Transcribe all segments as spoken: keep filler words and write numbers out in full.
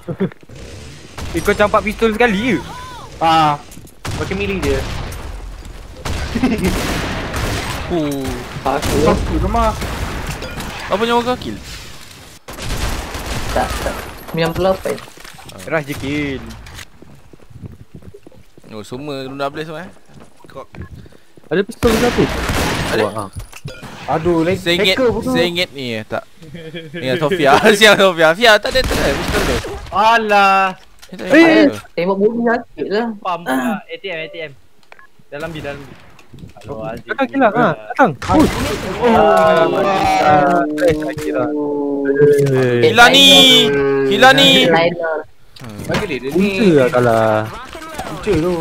Eh, kau campak pistol sekali ke? Ah, pakai melee dia. Oh. Aku Aku rumah. Apa nyawa kau kill? tak tak sembilan puluh lapan. Rush je kill. Oh, semua Luna Blaze semua eh. Kau Ada pistol satu. ada? Wah, Aduh, like Sengit, hacker pun tu. sengit ni eh, tak. Ni Sofia, siang Sofia. Fia tak ada tak ada pistol tu. Alah. Eh, tak ada Eh, pistol tu. tembak bumi sakit lah. Pam pula. A T M, A T M. Dalam B, dalam B. Aduh, Azim. datang kill lah. Ha, datang. Push. Ah, Eh, sakit lah. Eh, Gila ni. Gila ni. Liner. Bagi dia dia ni. punca lah kalah. Punca tu.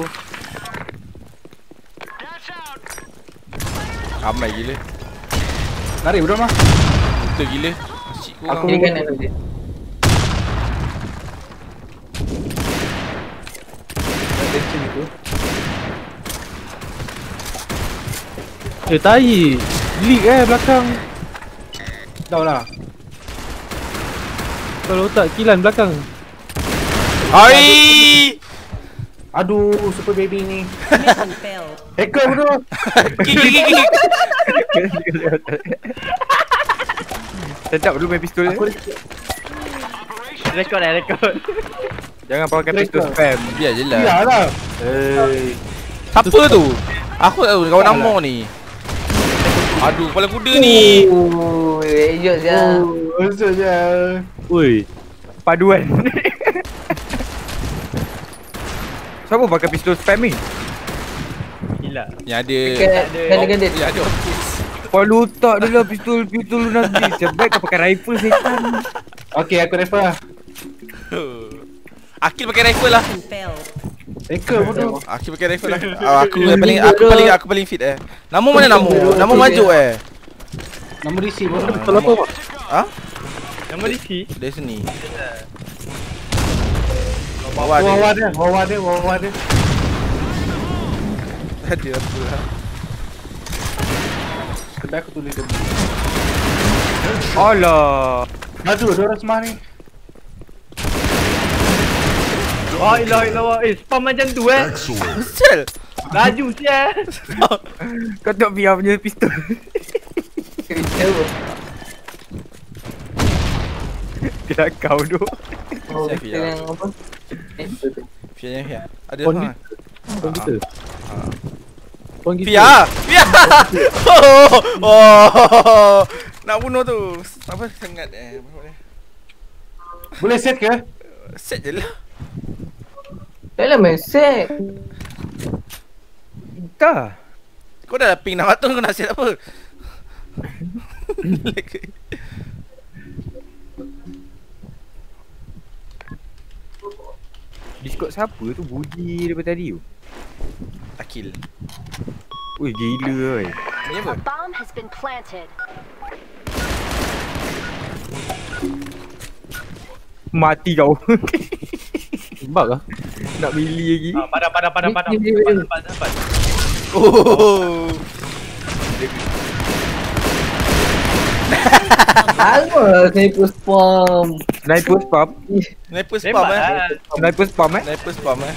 Ramai gila. Lari bro mah. Betul gila. Asyik korang. Aku ni kan nanti. Attention itu. Eh, tahi. Leak eh belakang. Tahu lah. Kalau tak kilan belakang. Hai. Aduh, super baby ni. Mission failed. Hacker bro. Gigi gigi. Sedap dulu main pistol Aku dia. Rekod eh, rekod. Jangan pakai pistol Rekod. spam. Biar je lah. Iyalah. Eh, Siapa tu? Aku tak tahu kawan nama ni. Aduh, kepala kuda ni. Oh, ejot je. Oh, masuk je. oi. Paduan. Siapa pakai pistol spam ni? Gila. Yang ada Kan kan kan dia. Ya ada. Kau lutak dulu lah pistol pistol Luna Blaze. Sebaik kau pakai rifle setan. Okey, aku refer lah. Akil pakai rifle lah. Mission failed. Hacker pun tu. Akil pakai rifle lah. Ah, aku yang paling aku paling aku paling fit eh. Nama mana nama? Nama maju eh. Nombor D C bro. Betul apa pak? Ha? Nama D C. Dari sini. Bawah Bawah dia, bawah dia, bawah dia. Ada apa lah. Kedai aku tulis dia. Alah. Maju dia orang semua ni. Oh, ilah ilah. Eh, spam macam tu eh. Sel. Laju sial. Kau tengok Pia punya pistol. Kerja. Dia kau tu. Oh, Saya kita Fia. yang apa? Eh, betul. Fia yang Fia. Ada Pon apa? kita. Pon kita. Pon kita. Fia. Fia. Oh. Oh. Nak bunuh tu. Apa sangat eh. Boleh set ke? Set je lah. Dah lah main set. Tak. Kau dah ping nak batung kau nak set apa? Discord siapa tu? Budi daripada tadi tu. Akil. Ui, gila oi. Ni apa? Bomb has been planted. Mati kau. Bug lah. Nak milih lagi. Ah, padam, padam, padam, padam. Ni, ni, ni, ni. Padam, padam, padam. Oh. Apa sniper spam? Sniper spam. Sniper spam Tembak eh. lah. Sniper spam eh. Sniper spam eh.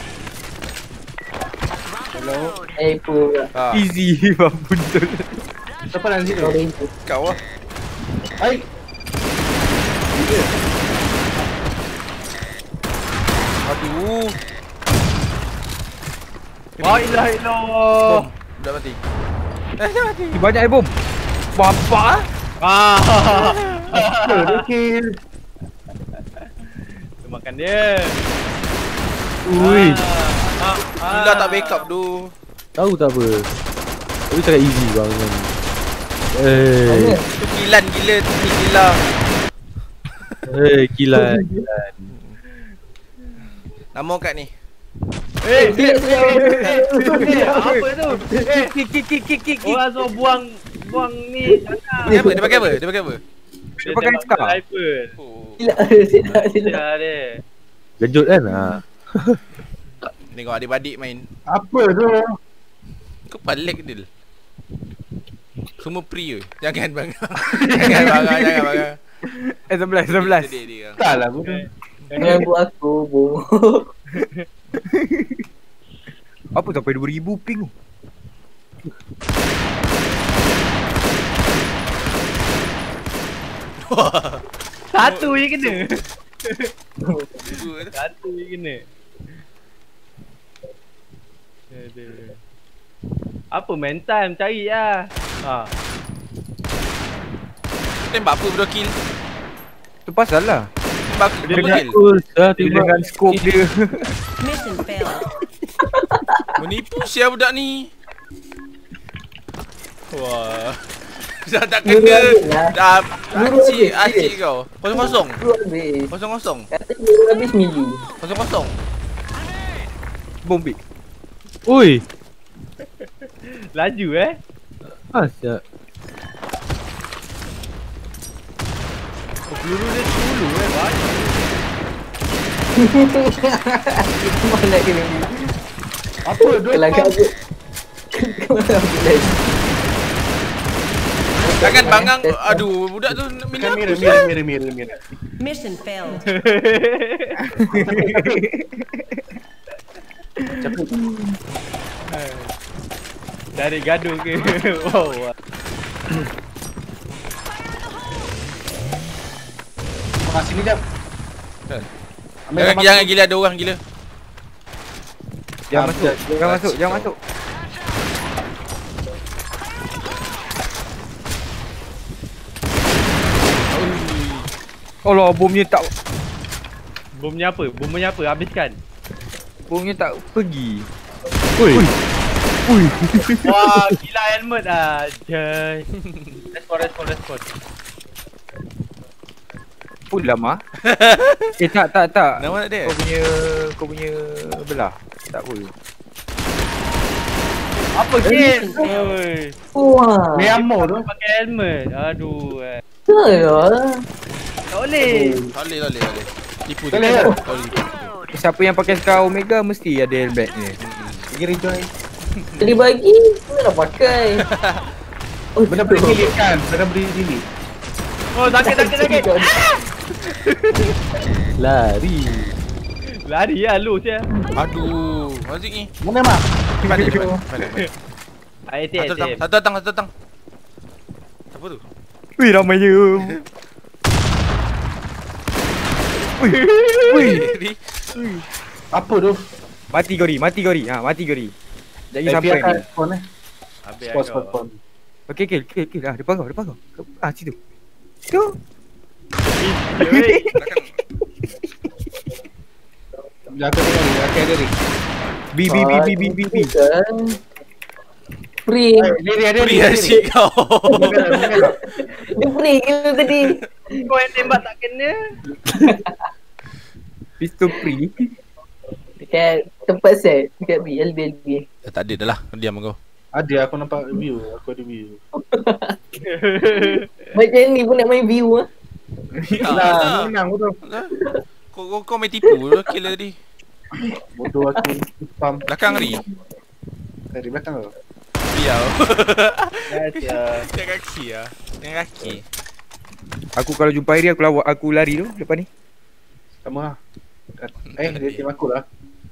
Sniper pula. Ha. Easy mampun tu. Siapa nak sini? Kau rindu. Kau lah. Hai. Aduh. Oh, ilah, ilah. Bom. Dah mati. Eh, dah mati. Banyak air bom. Bapak. Ah, Dia kill. tu makan dia. Ui. Ah, ah, Gila tak backup tu. Tahu tak apa. Tapi cakap easy bang kan. Eh, Tu kilan gila tu ni gila. eh kilan. kilan. Nama kat ni. Eh, Dia dia. eh, apa tu? Eh, Kik kik kik kik kik. orang suruh buang buang ni. Jangan. Dia apa? Dia pakai apa? Dia pakai apa? Dia pakai tembak scar. rifle. Oh. Sila sila sila. Ya dia. Kejut kan? Ha. Tengok adik-adik main. Apa tu? Kau balik Dil. Semua pre je. Jangan bang. Jangan bang, jangan bang. Eh sebelas sebelas. Dia dia. Tak lah bro. Jangan buat aku bohong. Apa sampai dua ribu ping tu? Satu je kena. Dua tu. Satu je kena. Aduh. Apa main time cari lah. Ha. Tembak apa bro kill? Tu pasal lah. Tembak berapa Dengan kill? Betul, dah dia tembak. dengan scope dia. Mission failed. Menipu sia budak ni. Wah. Dah tak kena. lah. Dah Nurul acik habis, acik kau. Kosong kosong. Dulu habis. Kosong kosong. Kata dia habis mili. Kosong kosong. Bombik. Oi. Laju eh. Asyik. Oh, peluru dia dulu eh banyak. Mana kena mili. Apa dua Kalau pump? kabut. Kau habis lagi. Jangan bangang. Aduh, budak tu minat Kamera, aku. mira, mira, mira, mira. Mission failed. Dari gaduh ke. Wow. Ah, sini jap. Kan. Ambil Jangan gambar. jangan gila ada orang gila. Jangan Ah, masuk, betul. jangan masuk, jangan masuk. Allah, bomnya tak Bomnya apa? Bomnya apa? Habiskan. bomnya tak pergi. Oi. Ui. Wah, gila helmet ah. Jai. Respon, respon, respon. Pun lama. Eh tak tak tak. Nama dia. Kau punya kau punya belah. Tak apa. Apa game? Oi. Wah. Ni ammo tu. Pakai helmet. Aduh. Eh. Betul lah. Tak boleh. Tak boleh, tak boleh, tak boleh. Tipu Tak tipu. boleh, Tak tak? boleh tipu. Siapa yang pakai Scar Omega mesti ada helmet ni. Pergi rejoin. Tadi bagi, kau nak pakai. Oh, Benda beri delete kan? Benda beri delete. Oh, sakit, sakit, sakit. Lari. Lari lah lu saya. Aduh, Mazik ni. Mana mak? Balik, balik, balik. balik. I T, Satu datang, I T. satu datang, satu datang. Siapa tu? Wih ramainya. Wih. Wih. Apa tu? Mati Gori, mati Gori. Ha, mati Gori. Jadi Eh, sampai biarkan ni. spawn eh. Habis Spawn, spawn, spawn. Okey, kill, kill, kill. Ah, depan kau, depan kau. Ah, situ. Tu. Jaga dia ni, jaga dia ni. B B B B B B B. Free. Dia dia dia. Beri asyik kau. Dia free gila tadi. Kau yang tembak tak kena. Pistol free. Dekat tempat set. Dekat B, L B, L B. Eh, tak ada dah lah, diam kau. Ada aku nampak view, aku ada view. Macam ni pun nak main view lah. Lah, menang betul. Kau kau kau main tipu lah killer tadi. Bodoh aku spam Belakang Ri. dari belakang kau. Biar. Ya. Jangan kaki ah. Jangan kaki. Aku kalau jumpa Airi aku lawak, aku lari tu depan ni. Sama lah. Eh, dia tim aku lah.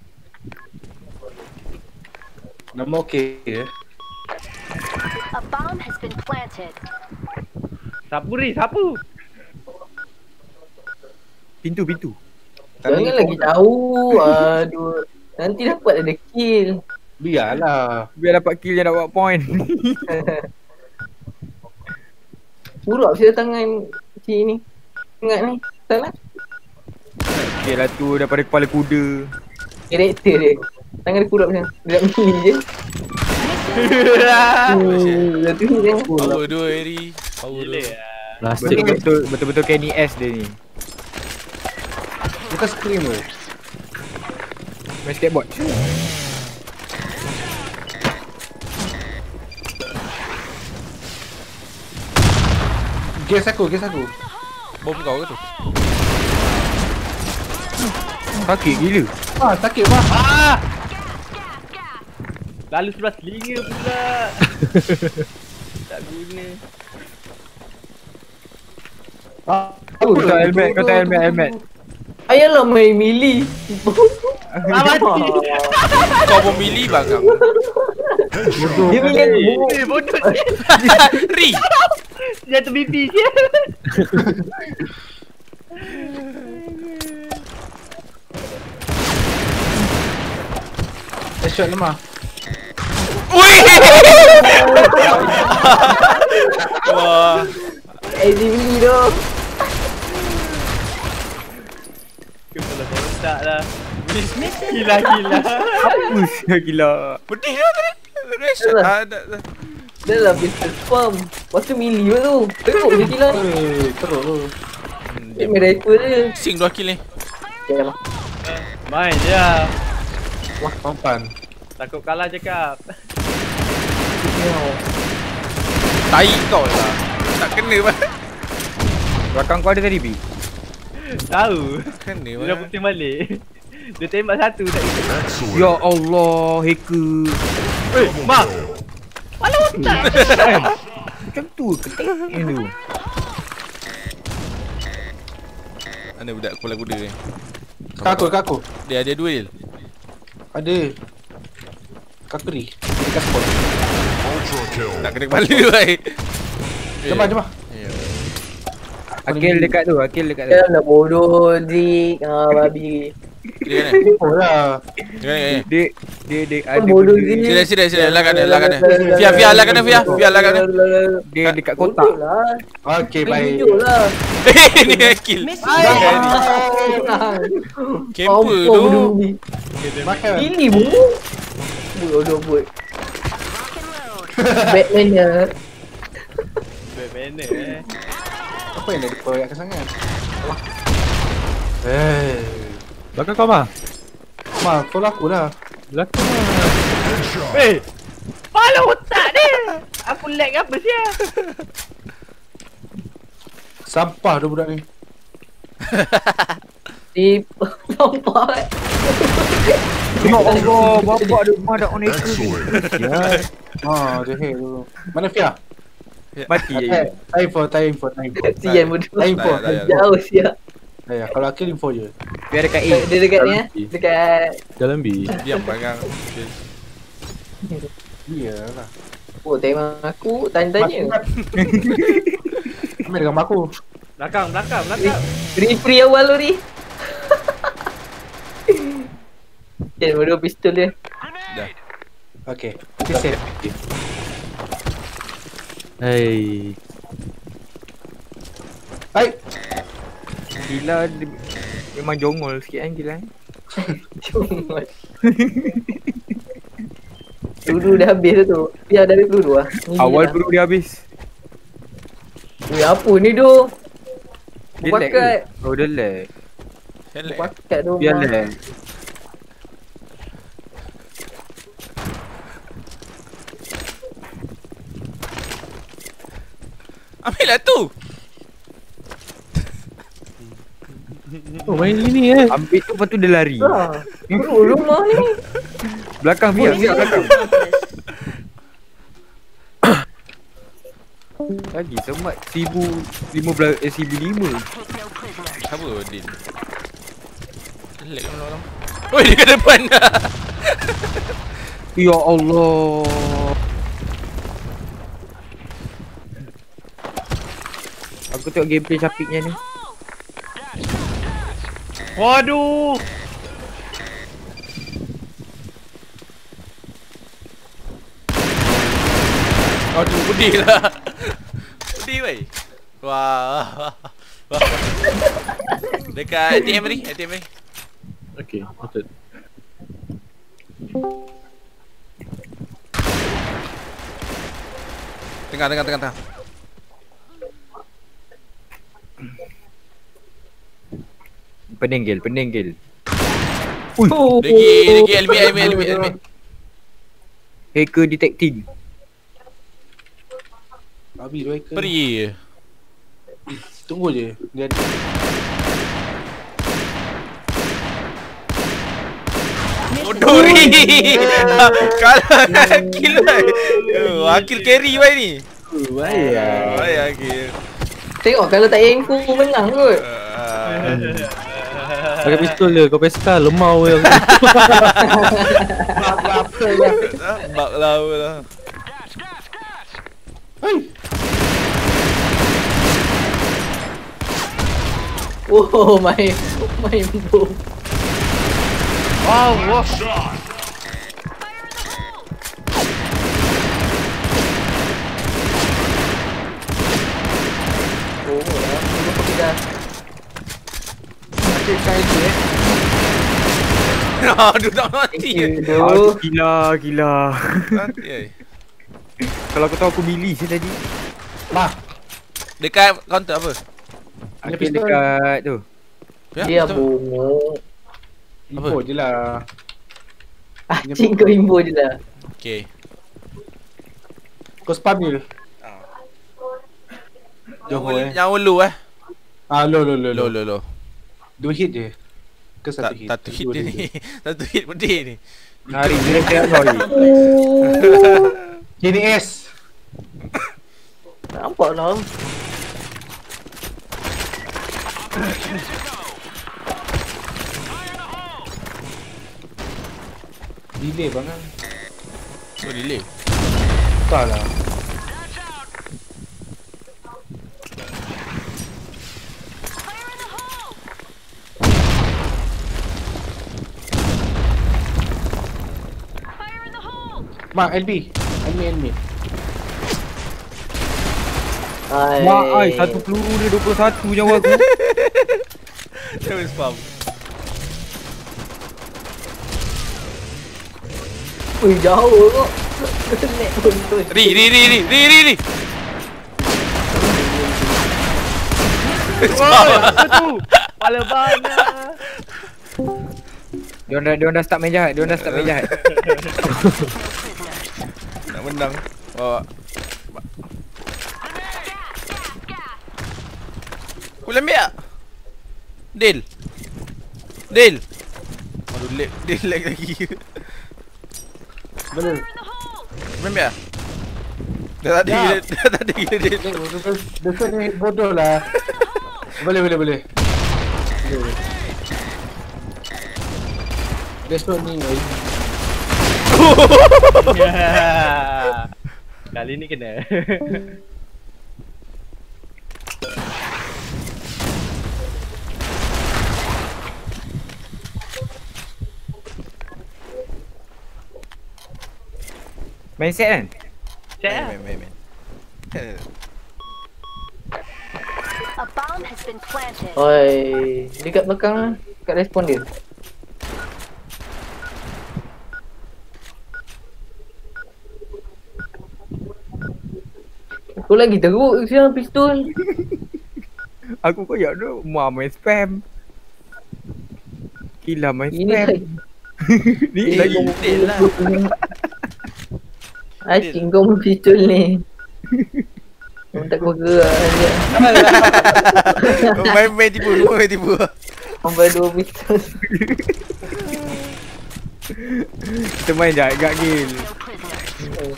Nama okey ya. A bomb has been planted. Sapu Ri, sapu. Pintu, pintu. Jangan lagi jauh. Aduh. Nanti dapat ada kill. Biarlah. Biar dapat kill yang dapat point. Purap saya tangan si ni. Ingat ni. Salah. Okay lah tu daripada kepala kuda. Karakter dia. Tangan dia purap macam. Dia nak milih je. Hmm, dah tu dia. Power dua Ri. Power Gila dua. lah. Plastik. Betul-betul betul-betul Kenny S dia ni. Bukan screen tu. Main skateboard. Gas aku, gas aku. Bom kau ke tu? Sakit gila. Ah, sakit mah. Ah! Lalu sebelah telinga pula. Tak guna. Ah, Kau tak helmet, kau tak helmet, helmet. Ayolah main mili. Ah, mati. Kau memilih bangang. Dia milih aku. Eh, bodoh. Ri. Dia tu B P je. Headshot lemah. Ui. Wah. Eh, dia mili tu. Kepala kotak lah. Gila gila. Apa gila. Pedih dah tadi. Reset. Ah, dah, dah. Dah lah pistol spam. Lepas tu mili pun tu. Tengok je gila ni. Eh, teruk tu. Eh, main rifle dia. Sing dua kill ni. Okay lah. Main je. Wah, tampan. Takut kalah cakap. Tai kau lah. Tak kena bah. Belakang kau ada tadi B. Tahu. Kena Dia dah bah. pusing balik. Dia tembak satu tak ikut. Ya Allah, hacker. Eh, mak. Malah otak. Macam tu ketik tu. Mana budak kepala kuda ni? Kaku, kaku. Dia ada duel. Ada. Kakuri. Dekat spot. Nak kena kepala baik. Jemah, jemah. Ya. Akil dekat tu, Akil dekat tu. Dah lah bodoh Zik. Ah, babi. Dia kan? Oh lah. Dia kan? Dia dia dia Kan ada bodoh benda- Zik. Sila sila sila lakan dia lakan dia. Fia Fia lakan dia Fia. Fia lakan dia. Dia dekat kotak. Bodoh lah. Okey, baik. Tunjuk lah. Ni kill. Camper tu. Makan. Ini bu. Bodoh buat. Batman ya. Mana eh. Apa yang dah diperayakkan sangat? Eh. Belakang kau mah. Ma, follow aku lah. Belakang mah. Eh. Malah otak dia. Aku lag apa sia? Sampah tu budak ni. Di nampak. Ya Allah, bapak dia rumah dah on hacker ni. Ya, Ha, dia hack dulu. Mana Fia? mati je. Eh, time info, time info, time info. Sian bodoh. Time info. Tak, tak, tak. Jauh siap. Ya, kalau Akil info je. Biar dekat A. Dia dekat ni eh. Dekat Dalam B. Diam bangang. Iyalah. oh tembak aku tanya-tanya. Ambil dengan mak aku. Belakang, belakang, belakang. Free-free awal tu ni. Jangan bodoh pistol dia. Dah. Okey. Okey, set. Hey. Hai. Gila dia, memang jongol sikit kan Gila. Cuma. Peluru dah habis tu. Biar dari peluru lah. Ni Awal lah. peluru dia habis. Ui, apa ni tu? Dia lag ke? Pakat. Oh dia lag. Helek. Pakat tu. Biar Mak. lag. Ambil lah tu. Oh main ini eh. Ambil tu lepas tu dia lari. Ah, peluru rumah ni. Belakang biar biar belakang. Lagi semat seribu lima belas eh seribu lima. Apa Din? Helek kan orang. Oi dia kat depan. Ya Allah. Aku tengok gameplay Syafiqnya ni. Waduh. Aduh pedih lah. Pedih weh. Wah. Wah. Dekat A T M ni, A T M ni. Okay, noted. Tengah tengah tengah tengah. Pening gel, pening gel. Oh. Degi degi L B I L B I L B I L B I. Hacker detecting. Abi dua ekor. Peri. Tunggu je. Dia Bodoh ni. Kalah kill weh. Oh, Akil carry weh ni. Wah. Wah, Akil. Tengok kalau tak info menang kot. Ah. Pakai pistol je, kau pesta lemau je. Apa lah. Bak lah lah. Oh, main main boom. Wow, wow. Oh, dah. Dua pergi dah. Macam kali tu eh. Aduh tak mati. Aduh. Aduh, gila, gila. Mati eh. Kalau aku tahu aku milih je tadi. Mah. Dekat counter apa? Ada Okay, pistol. dekat tu. Ya, Dia betul. bongok. Info je lah. Acing kau imbo je lah. Okay. Kau spam je. Yang Johor eh. yang ulu eh. Ah, lo lo lo Low lo. low low. Dua hit je. Ke Tak satu hit? satu hit Dua dia ni. Satu hit pedih ni. Hari ni dia Roy. K D S. Nampak lah. Delay bang kan. So delay. Tak lah. Mak, L B. L B, L B. Ai. Wah, ai, satu peluru dia dua puluh satu nyawa aku. Terus spam. Ui, jauh kok. Nek pun tu. Ri ri ri ri ri ri ri. Oh, apa tu? Kepala bana. Dia orang dah, dia orang dah start main jahat. Dia orang dah start main jahat. Nak menang. Bawa. Kau ambil tak? Deal. Deal. Aduh, lag. Deal lag lagi. Boleh. Kau ambil tak? Dah tak ada Ya. gila. Dah tak ada gila Deal. Dekat ni bodoh lah. Boleh, boleh, boleh. Boleh. Besok ni eh. Kali ni kena. Main set kan? Cek lah. Main, main, main. Eh, A bomb has been planted. Oi, dekat belakang lah. Dekat respon dia. Aku lagi teruk siapa pistol. Aku koyak tu Muah main spam. Gila main Ini spam. lagi. Ni Eh, lagi. Deal lah. Acing kau main pistol ni. Kau tak kau gerak aja. Main main tipu, semua main tipu. Sampai dua pistol. Kita main jahat gak gil. No prisoners.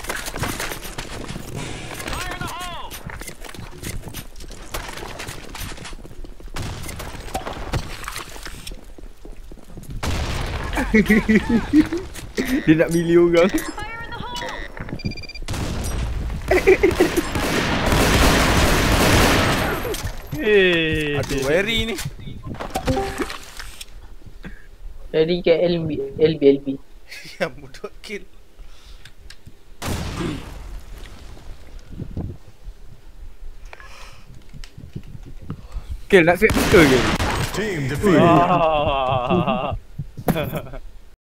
Dia nak milih orang. Eh, Aduh, Harry ni. Jadi ke L B, L B, L B. Yang mudah kill. Kill nak set pistol ke? Ah.